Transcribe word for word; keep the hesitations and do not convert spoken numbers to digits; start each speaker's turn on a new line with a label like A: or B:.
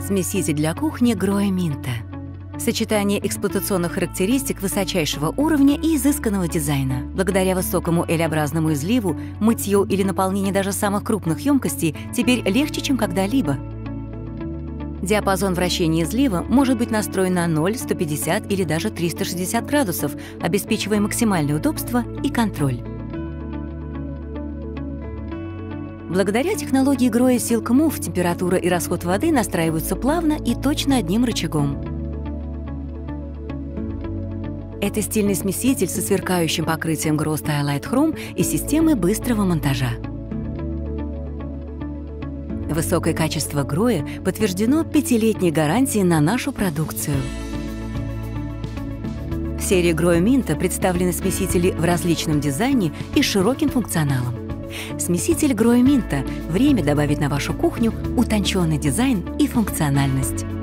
A: Смеситель для кухни Grohe Minta. Сочетание эксплуатационных характеристик высочайшего уровня и изысканного дизайна. Благодаря высокому L-образному изливу, мытью или наполнению даже самых крупных емкостей теперь легче, чем когда-либо. Диапазон вращения излива может быть настроен на ноль, сто пятьдесят или даже триста шестьдесят градусов, обеспечивая максимальное удобство и контроль. Благодаря технологии Grohe Silk Move температура и расход воды настраиваются плавно и точно одним рычагом. Это стильный смеситель со сверкающим покрытием Grohe Stylight Chrome и системой быстрого монтажа. Высокое качество Grohe подтверждено пятилетней гарантией на нашу продукцию. В серии Grohe Minta представлены смесители в различном дизайне и широким функционалом. Смеситель Grohe Minta – время добавить на вашу кухню утонченный дизайн и функциональность.